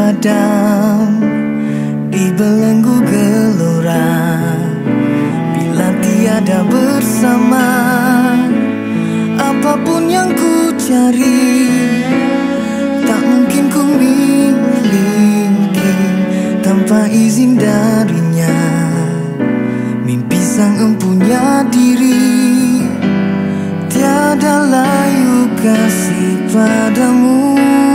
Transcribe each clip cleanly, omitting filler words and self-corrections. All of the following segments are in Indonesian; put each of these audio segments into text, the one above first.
padam dibelenggu gelora. Bila tiada bersama, apapun yang ku cari tak mungkin ku miliki tanpa izin darinya. Mimpi sang empunya diri, tiada layu kasih padamu.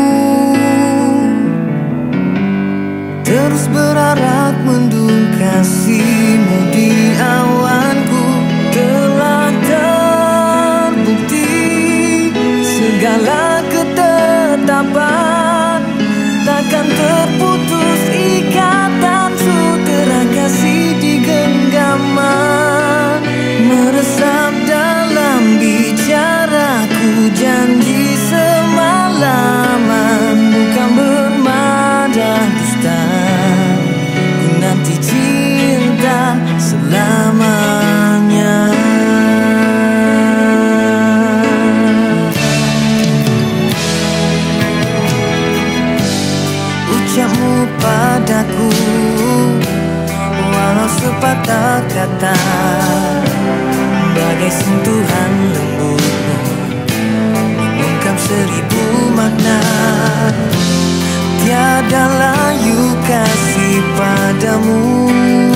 Terus berharap mendung kasihmu di awanku. Telah terbukti segala ketetapan, takkan terputus ikatan sutera kasih di genggaman. Meresap dalam bicaraku janji semalaman, bukan bermada dusta. Ku nanti cinta selamanya. Ucapmu padaku walau sepatah kata, bagai sentuhan lembutmu mengungkap seribu makna. Tiada layu kasih padamu.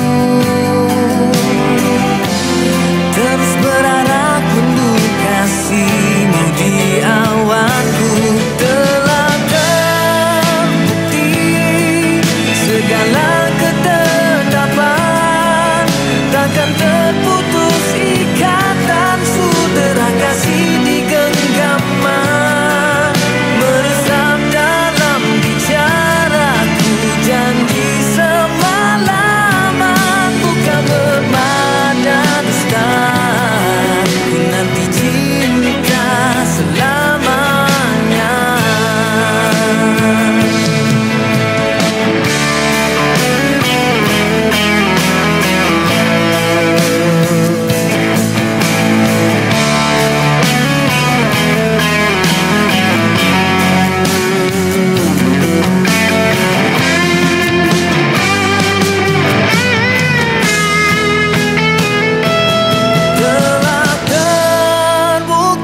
Terus berharap mendung kasihmu di awanku. Telah terbukti segala ketetapan, takkan terputus ikatan sutera kasih di genggaman. Meresap dalam bicaraku janji semalaman, bukan bermada dusta. Ku nanti cinta selamanya.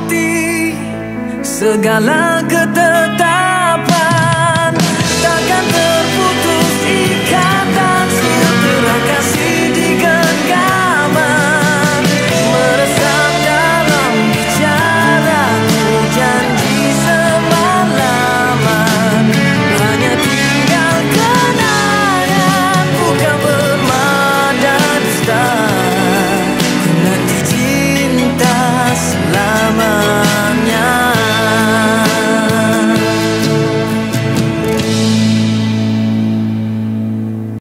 Segala ketetapan takkan